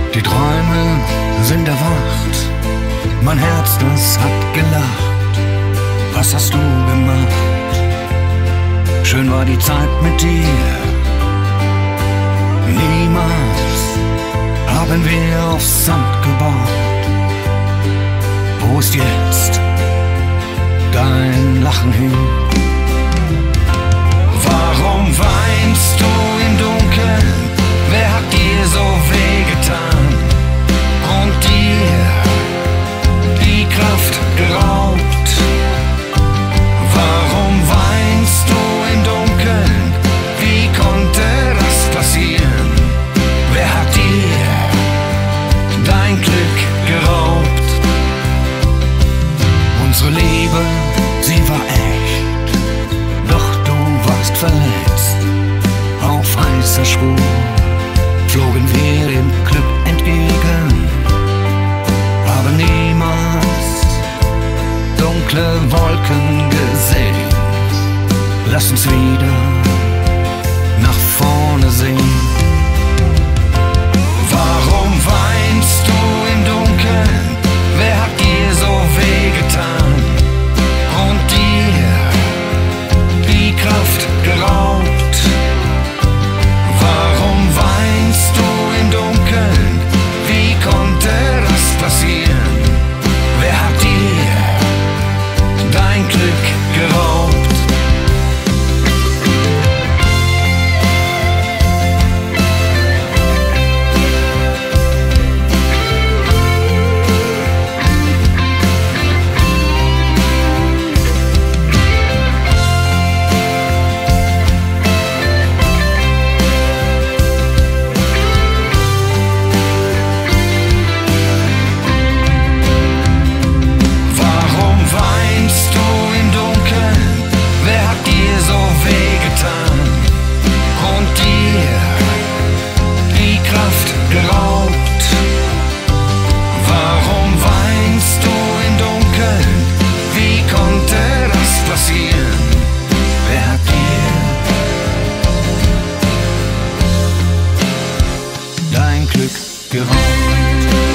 Die Träume sind erwacht, mein Herz, das hat gelacht. Was hast du gemacht? Schön war die Zeit mit dir. Niemals haben wir auf Sand gebaut. Wo ist jetzt dein Lachen hin? Warum weinst du im Dunkeln? Wer hat dir so wehgetan und dir die Kraft geraubt? Warum weinst du im Dunkeln? Wie konnte das passieren? Wer hat dir dein Glück geraubt? Unsere Liebe, sie war echt, doch du warst verletzt. Auf heißer Spur flogen wir dem Glück entgegen, aber niemals dunkle Wolken gesehen. Lass uns wieder nach vorne sehen. Warum weinst du im Dunkeln? Wer hat dir so wehgetan und dir die Kraft geraubt? Warum weinst du im Dunkeln? Wie konnte das passieren? Wer hat dir dein Glück geraubt? Glück geraubt.